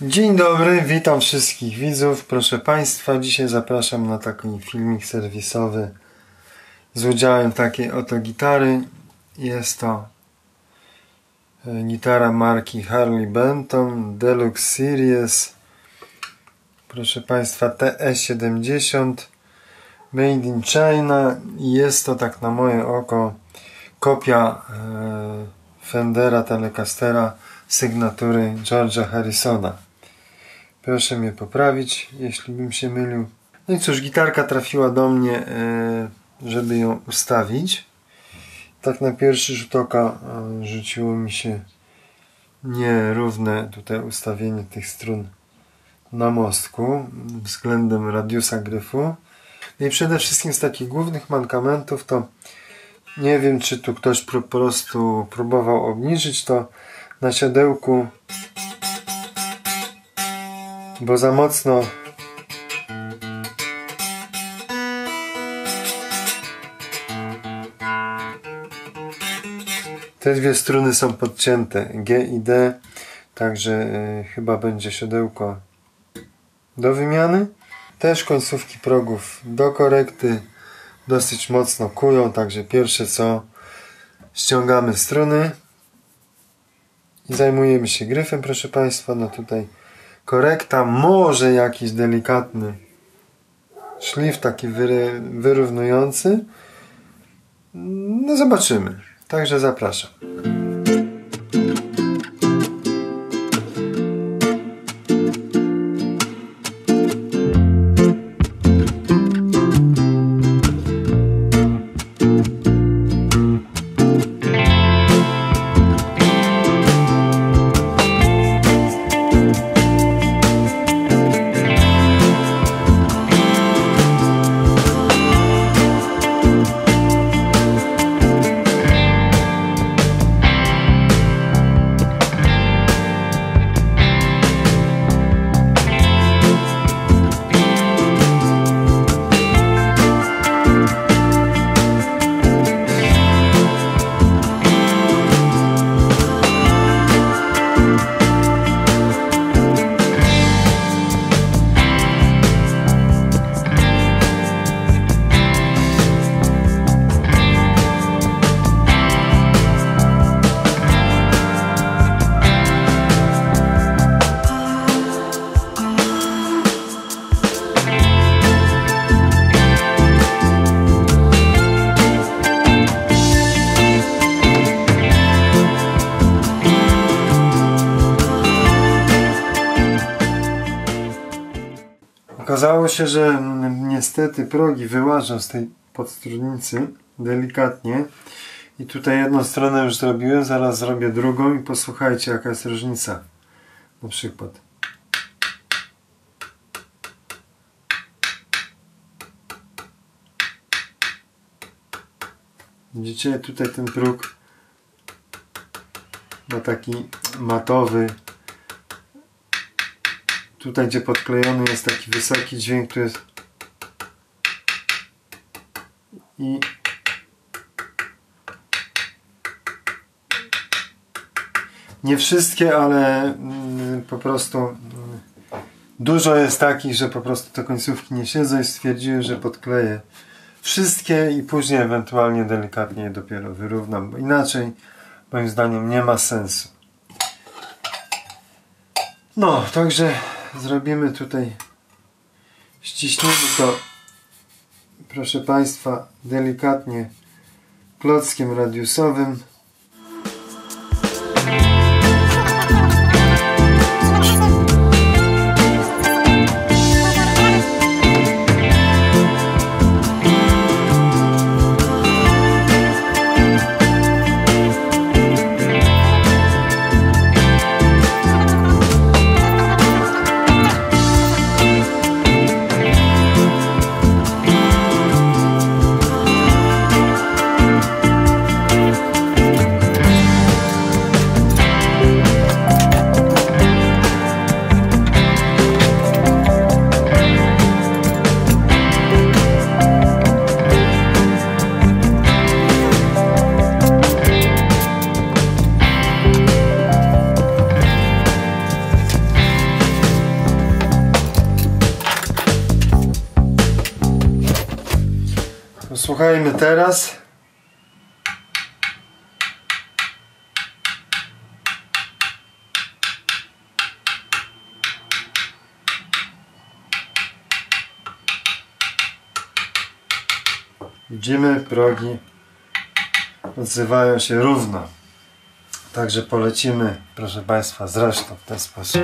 Dzień dobry, witam wszystkich widzów. Proszę Państwa, dzisiaj zapraszam na taki filmik serwisowy z udziałem takiej oto gitary. Jest to gitara marki Harley Benton Deluxe Series, proszę Państwa, TE70 Made in China. Jest to, tak na moje oko, kopia Fendera Telecastera sygnatury George'a Harrisona. Proszę mnie poprawić, jeśli bym się mylił. No i cóż, gitarka trafiła do mnie, żeby ją ustawić. Tak na pierwszy rzut oka rzuciło mi się nierówne tutaj ustawienie tych strun na mostku względem radiusa gryfu. No i przede wszystkim z takich głównych mankamentów to nie wiem, czy tu ktoś po prostu próbował obniżyć to na siodełku, bo za mocno te dwie struny są podcięte, G i D, także chyba będzie siodełko do wymiany. Też końcówki progów do korekty dosyć mocno kują, także pierwsze co, ściągamy struny i zajmujemy się gryfem, proszę Państwa. No tutaj korekta, może jakiś delikatny szlif taki wyrównujący, no zobaczymy, także zapraszam. Okazało się, że niestety progi wyłażą z tej podstrunnicy delikatnie i tutaj jedną stronę już zrobiłem, zaraz zrobię drugą i posłuchajcie, jaka jest różnica. Na przykład widzicie, tutaj ten próg ma taki matowy. Tutaj, gdzie podklejony jest taki wysoki dźwięk, tu jest i nie wszystkie, ale po prostu dużo jest takich, że po prostu te końcówki nie siedzą i stwierdziłem, że podkleję wszystkie i później ewentualnie delikatnie je dopiero wyrównam, bo inaczej moim zdaniem nie ma sensu. No, także zrobimy tutaj, ściśniemy to, proszę Państwa, delikatnie klockiem radiusowym. Posłuchajmy teraz. Widzimy, progi odzywają się równo. Także polecimy, proszę Państwa, zresztą w ten sposób.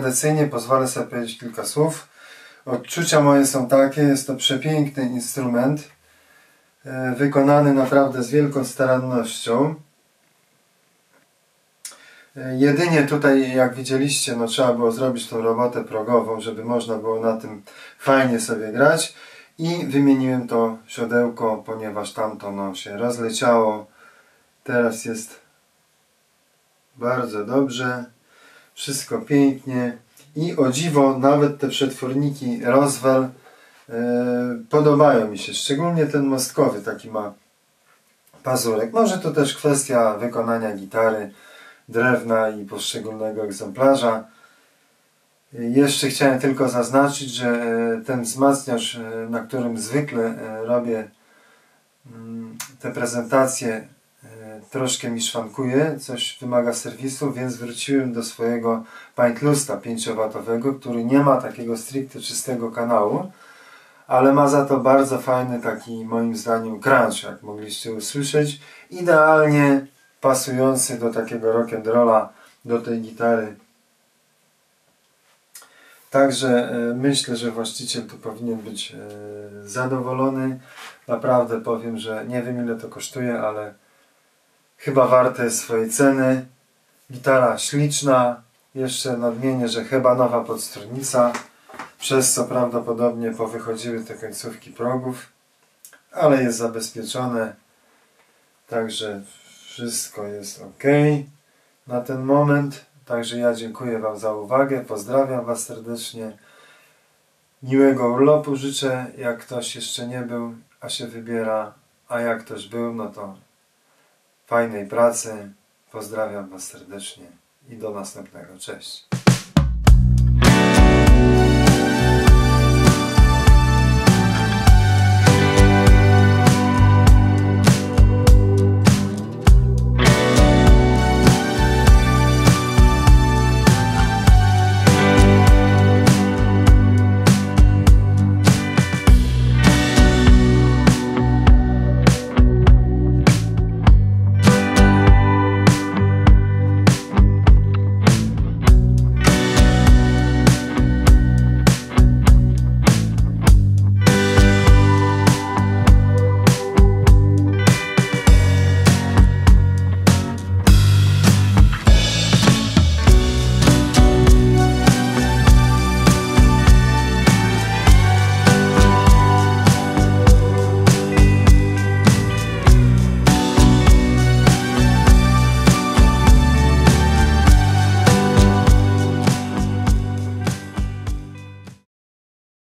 tradycyjnie pozwolę sobie powiedzieć kilka słów. Odczucia moje są takie, jest to przepiękny instrument, wykonany naprawdę z wielką starannością. Jedynie tutaj, jak widzieliście, no, trzeba było zrobić tą robotę progową, żeby można było na tym fajnie sobie grać. I wymieniłem to siodełko, ponieważ tamto no, się rozleciało. Teraz jest bardzo dobrze. Wszystko pięknie. I o dziwo, nawet te przetworniki Roswell podobają mi się. Szczególnie ten mostkowy taki ma pazurek. Może to też kwestia wykonania gitary, drewna i poszczególnego egzemplarza. Jeszcze chciałem tylko zaznaczyć, że ten wzmacniacz, na którym zwykle robię te prezentacje, troszkę mi szwankuje, coś wymaga serwisu, więc wróciłem do swojego Paintlusta 5W, który nie ma takiego stricte czystego kanału, ale ma za to bardzo fajny taki, moim zdaniem, crunch, jak mogliście usłyszeć, idealnie pasujący do takiego rock'n'rolla, do tej gitary. Także myślę, że właściciel tu powinien być zadowolony. Naprawdę powiem, że nie wiem, ile to kosztuje, ale chyba warte jest swojej ceny. Gitara śliczna. Jeszcze nadmienię, że chyba nowa podstronnica, przez co prawdopodobnie powychodziły te końcówki progów, ale jest zabezpieczone. Także wszystko jest ok na ten moment. Także ja dziękuję Wam za uwagę, pozdrawiam Was serdecznie, miłego urlopu życzę, jak ktoś jeszcze nie był, a się wybiera, a jak ktoś był, no to fajnej pracy, pozdrawiam Was serdecznie i do następnego, cześć.